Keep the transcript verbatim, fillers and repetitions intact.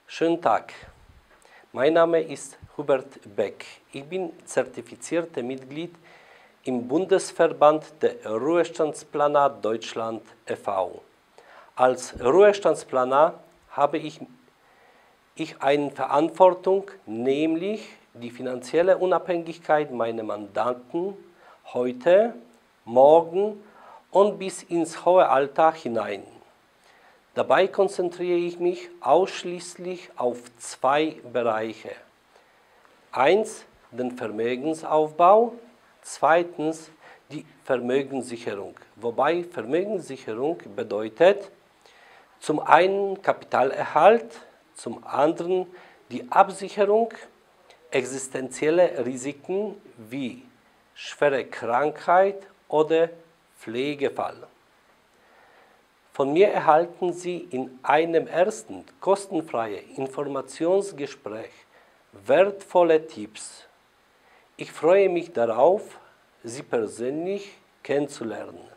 Schönen Tag. Mein Name ist Hubert Beck. Ich bin zertifizierter Mitglied im Bundesverband der Ruhestandsplaner Deutschland e V Als Ruhestandsplaner habe ich, ich eine Verantwortung, nämlich die finanzielle Unabhängigkeit meiner Mandanten heute, morgen und bis ins hohe Alter hinein. Dabei konzentriere ich mich ausschließlich auf zwei Bereiche. Eins, den Vermögensaufbau, zweitens die Vermögenssicherung. Wobei Vermögenssicherung bedeutet zum einen Kapitalerhalt, zum anderen die Absicherung existenzieller Risiken wie schwere Krankheit oder Pflegefall. Von mir erhalten Sie in einem ersten kostenfreien Informationsgespräch wertvolle Tipps. Ich freue mich darauf, Sie persönlich kennenzulernen.